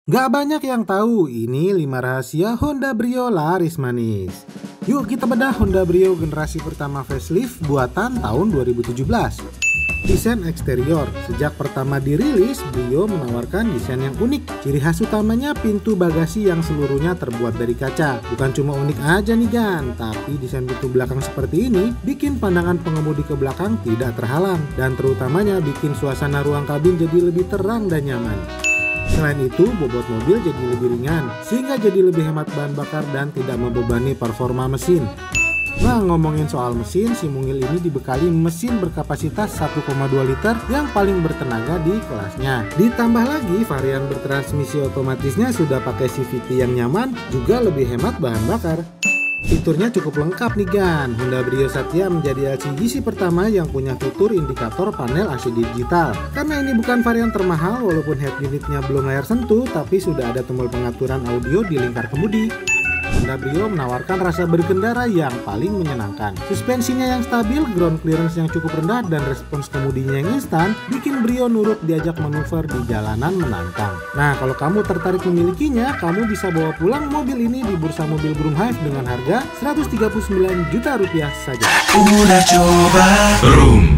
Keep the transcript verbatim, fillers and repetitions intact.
Gak banyak yang tahu, ini lima rahasia Honda Brio laris manis. Yuk kita bedah Honda Brio generasi pertama facelift buatan tahun dua ribu tujuh belas. Desain eksterior. Sejak pertama dirilis, Brio menawarkan desain yang unik. Ciri khas utamanya pintu bagasi yang seluruhnya terbuat dari kaca. Bukan cuma unik aja nih Gan, tapi desain pintu belakang seperti ini bikin pandangan pengemudi ke belakang tidak terhalang. Dan terutamanya bikin suasana ruang kabin jadi lebih terang dan nyaman. Selain itu, bobot mobil jadi lebih ringan, sehingga jadi lebih hemat bahan bakar dan tidak membebani performa mesin. Nah, ngomongin soal mesin, si mungil ini dibekali mesin berkapasitas satu koma dua liter yang paling bertenaga di kelasnya. Ditambah lagi, varian bertransmisi otomatisnya sudah pakai C V T yang nyaman, juga lebih hemat bahan bakar. Fiturnya cukup lengkap nih Gan. Honda Brio Satya menjadi L C G C pertama yang punya fitur indikator panel A C digital. Karena ini bukan varian termahal, walaupun head unitnya belum layar sentuh, tapi sudah ada tombol pengaturan audio di lingkar kemudi. Honda Brio menawarkan rasa berkendara yang paling menyenangkan. Suspensinya yang stabil, ground clearance yang cukup rendah, dan respons kemudinya yang instan bikin Brio nurut diajak manuver di jalanan menantang. Nah, kalau kamu tertarik memilikinya, kamu bisa bawa pulang mobil ini di bursa mobil Broomhive dengan harga seratus tiga puluh sembilan juta rupiah saja. Udah coba Broom.